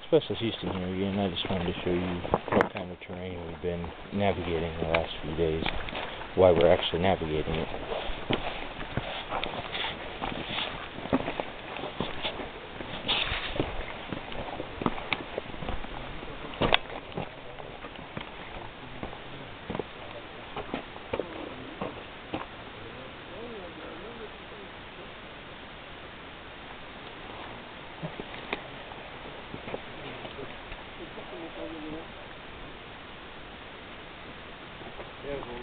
Specialist Houston here again. I just wanted to show you what kind of terrain we've been navigating the last few days, why we're actually navigating it. Yeah,